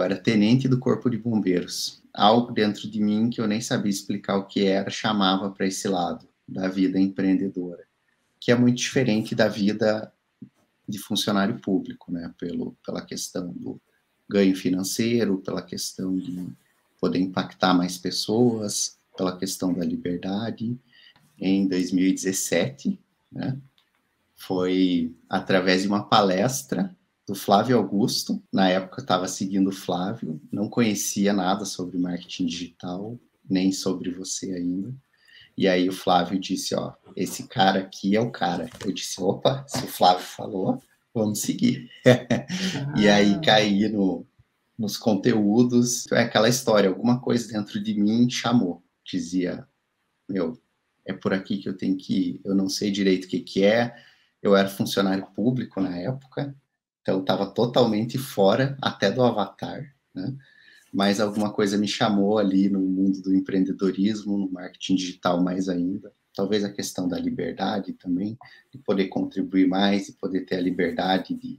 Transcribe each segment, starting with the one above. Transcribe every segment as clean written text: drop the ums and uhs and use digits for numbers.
eu era tenente do Corpo de Bombeiros. Algo dentro de mim que eu nem sabia explicar o que era, chamava para esse lado da vida empreendedora, que é muito diferente da vida de funcionário público, né? Pela questão do ganho financeiro, pela questão de poder impactar mais pessoas, pela questão da liberdade. Em 2017, né? Foi através de uma palestra do Flávio Augusto. Na época eu estava seguindo o Flávio, não conhecia nada sobre marketing digital, nem sobre você ainda. E aí o Flávio disse, ó, esse cara aqui é o cara. Eu disse, opa, se o Flávio falou, vamos seguir. E aí caí nos conteúdos. É aquela história, alguma coisa dentro de mim chamou. Dizia, meu, é por aqui que eu tenho que ir. Eu não sei direito o que é. Eu era funcionário público na época, então estava totalmente fora até do Avatar, né? Mas alguma coisa me chamou ali no mundo do empreendedorismo, no marketing digital mais ainda. Talvez a questão da liberdade também, de poder contribuir mais, de poder ter a liberdade de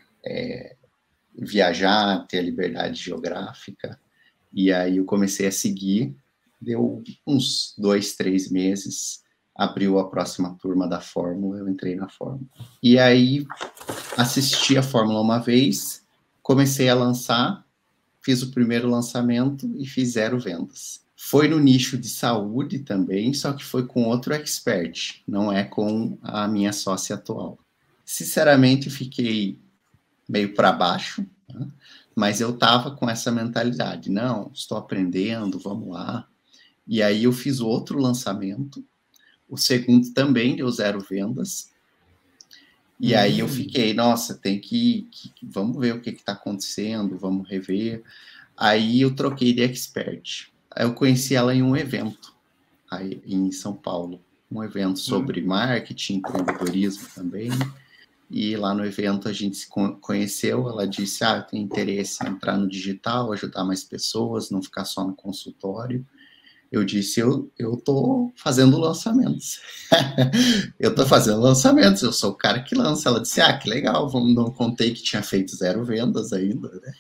viajar, ter a liberdade geográfica. E aí eu comecei a seguir, deu uns 2, 3 meses, abriu a próxima turma da Fórmula, eu entrei na Fórmula. E aí assisti a Fórmula uma vez, comecei a lançar, fiz o primeiro lançamento e fiz 0 vendas. Foi no nicho de saúde também, só que foi com outro expert, não é com a minha sócia atual. Sinceramente, fiquei meio para baixo, né? Mas eu estava com essa mentalidade, não, estou aprendendo, vamos lá. E aí eu fiz outro lançamento, o segundo também deu 0 vendas, e aí eu fiquei, nossa, vamos ver o que está acontecendo, vamos rever. Aí eu troquei de expert. Aí eu conheci ela em um evento, aí, em São Paulo, um evento sobre marketing, empreendedorismo também. E lá no evento a gente se conheceu, ela disse, eu tenho interesse em entrar no digital, ajudar mais pessoas, não ficar só no consultório. Eu disse, eu estou fazendo lançamentos. Eu estou fazendo lançamentos, eu sou o cara que lança. Ela disse, que legal, não contei que tinha feito 0 vendas ainda, né?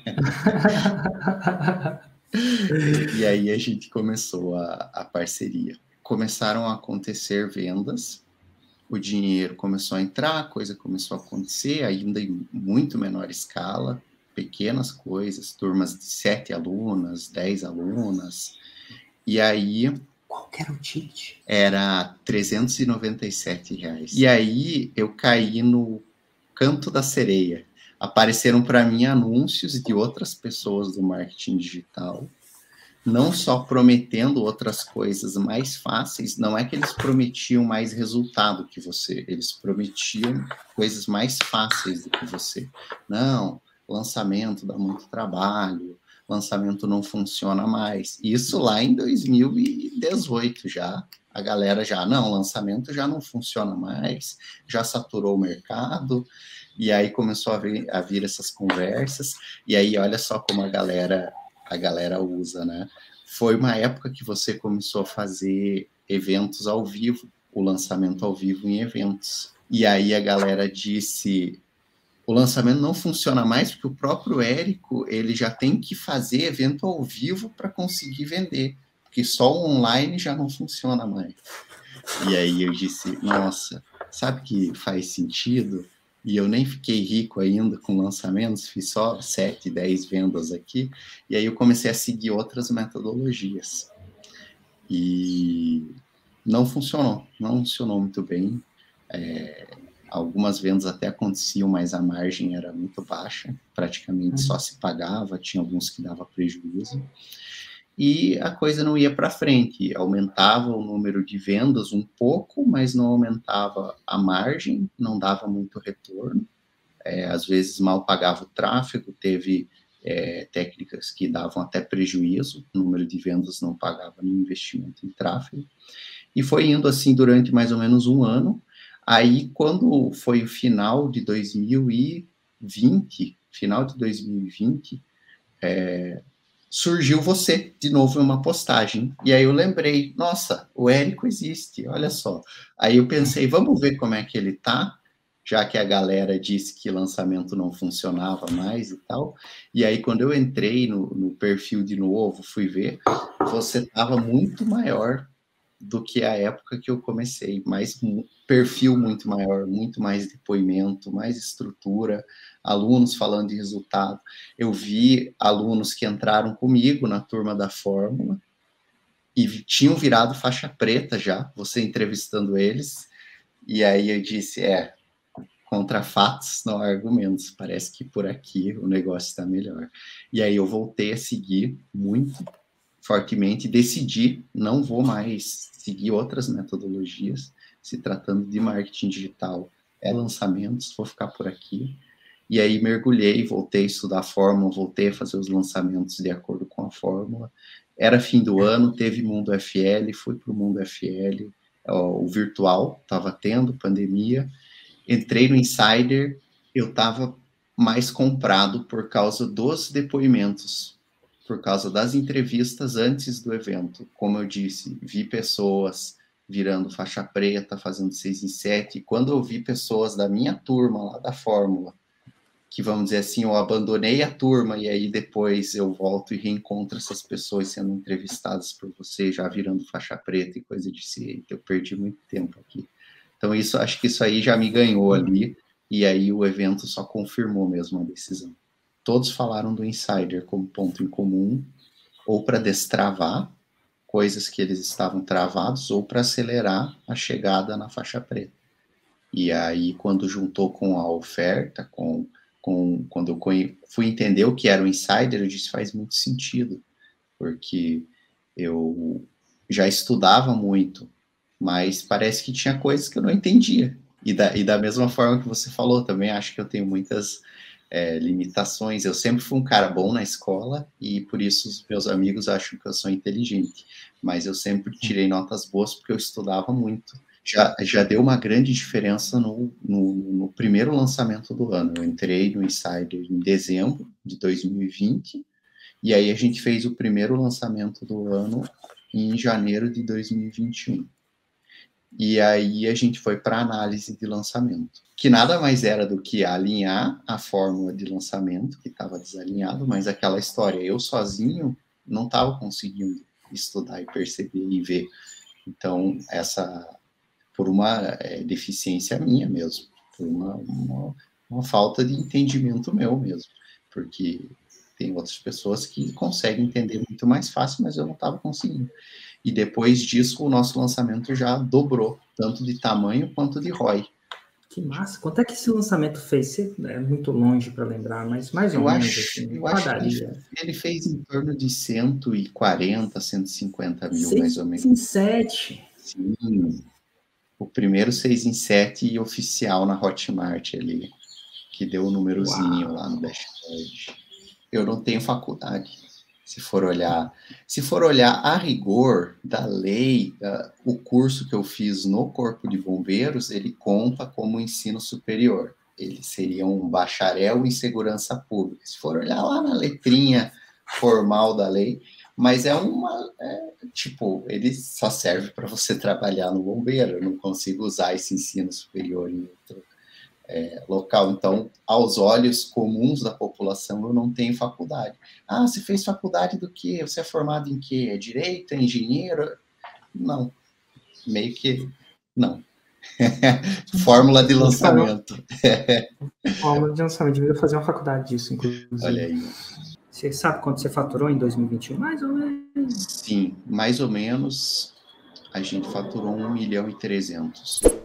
E aí a gente começou a parceria. Começaram a acontecer vendas, o dinheiro começou a entrar, a coisa começou a acontecer, ainda em muito menor escala, pequenas coisas, turmas de 7 alunas, 10 alunas, e aí... Qual que era o ticket? Era R$397. E aí eu caí no canto da sereia. Apareceram para mim anúncios de outras pessoas do marketing digital, não só prometendo outras coisas mais fáceis, não é que eles prometiam mais resultado que você, eles prometiam coisas mais fáceis do que você. Não, lançamento dá muito trabalho, lançamento não funciona mais. Isso lá em 2018 já, a galera lançamento já não funciona mais, já saturou o mercado, e aí começou a vir essas conversas, e aí olha só como a galera usa, né? Foi uma época que você começou a fazer eventos ao vivo, o lançamento ao vivo em eventos. E aí a galera disse, o lançamento não funciona mais porque o próprio Érico, ele já tem que fazer evento ao vivo para conseguir vender, porque só o online já não funciona mais. E aí eu disse, nossa, sabe que faz sentido? E eu nem fiquei rico ainda com lançamentos, fiz só 7, 10 vendas aqui, e aí eu comecei a seguir outras metodologias. E não funcionou muito bem. Algumas vendas até aconteciam, mas a margem era muito baixa, praticamente só se pagava, tinha alguns que dava prejuízo. E a coisa não ia para frente, aumentava o número de vendas um pouco, mas não aumentava a margem, não dava muito retorno, às vezes mal pagava o tráfego, teve técnicas que davam até prejuízo, o número de vendas não pagava nenhum investimento em tráfego, e foi indo assim durante mais ou menos um ano. Aí, quando foi o final de 2020, surgiu você de novo em uma postagem. E aí eu lembrei, nossa, o Érico existe, olha só. Aí eu pensei, vamos ver como é que ele tá. já que a galera disse que lançamento não funcionava mais e tal. E aí, quando eu entrei no perfil de novo, fui ver, você estava muito maior do que a época que eu comecei, mais perfil muito maior, muito mais depoimento, mais estrutura, alunos falando de resultado. Eu vi alunos que entraram comigo na turma da Fórmula e tinham virado faixa preta já, você entrevistando eles, e aí eu disse, contra fatos não há argumentos, parece que por aqui o negócio está melhor. E aí eu voltei a seguir muito fortemente, decidi, não vou mais seguir outras metodologias, se tratando de marketing digital, lançamentos, vou ficar por aqui. E aí mergulhei, voltei a estudar a fórmula, voltei a fazer os lançamentos de acordo com a fórmula. Era fim do ano, teve Mundo FL, fui para o Mundo FL, o virtual, estava tendo pandemia, entrei no Insider, eu estava mais comprado por causa dos depoimentos, por causa das entrevistas antes do evento. Como eu disse, vi pessoas virando faixa preta, fazendo 6 em 7, e quando eu vi pessoas da minha turma, lá da Fórmula, que, vamos dizer assim, eu abandonei a turma, e aí depois eu volto e reencontro essas pessoas sendo entrevistadas por você, já virando faixa preta e coisa de si, eu perdi muito tempo aqui. Então, acho que isso aí já me ganhou ali, e aí o evento só confirmou mesmo a decisão. Todos falaram do Insider como ponto em comum, ou para destravar coisas que eles estavam travados, ou para acelerar a chegada na faixa preta. E aí, quando juntou com a oferta, quando eu fui entender o que era o Insider, eu disse, faz muito sentido, porque eu já estudava muito, mas parece que tinha coisas que eu não entendia. E da mesma forma que você falou, também acho que eu tenho muitas limitações. Eu sempre fui um cara bom na escola e por isso os meus amigos acham que eu sou inteligente. Mas eu sempre tirei notas boas porque eu estudava muito. Já deu uma grande diferença no primeiro lançamento do ano. Eu entrei no Insider em dezembro de 2020 e aí a gente fez o primeiro lançamento do ano em janeiro de 2021. E aí a gente foi para análise de lançamento, que nada mais era do que alinhar a fórmula de lançamento, que estava desalinhado, mas aquela história, eu sozinho não estava conseguindo estudar e perceber e ver. Então, por uma deficiência minha mesmo, por uma falta de entendimento meu mesmo, porque tem outras pessoas que conseguem entender muito mais fácil, mas eu não estava conseguindo. E depois disso, o nosso lançamento já dobrou, tanto de tamanho quanto de ROI. Que massa! Quanto é que esse lançamento fez? É muito longe para lembrar, mas mais ou menos. Assim, eu acho que ele fez em torno de 140, 150 mil, mais ou menos. 6 em 7. Sim. O primeiro 6 em 7 oficial na Hotmart ali, que deu o númerozinho lá no dashboard. Eu não tenho faculdade. Se for olhar a rigor da lei, o curso que eu fiz no Corpo de Bombeiros, ele conta como ensino superior. Ele seria um bacharel em segurança pública. Se for olhar lá na letrinha formal da lei, mas ele só serve para você trabalhar no bombeiro. Eu não consigo usar esse ensino superior em outro local. Então, aos olhos comuns da população, eu não tenho faculdade. Ah, você fez faculdade do quê? Você é formado em quê? É direito? É engenheiro? Não. Meio que não. Fórmula de lançamento. Fórmula de lançamento. Devia fazer uma faculdade disso, inclusive. Olha aí. Você sabe quanto você faturou em 2021? Mais ou menos. Sim, mais ou menos. A gente faturou 1,3 milhão.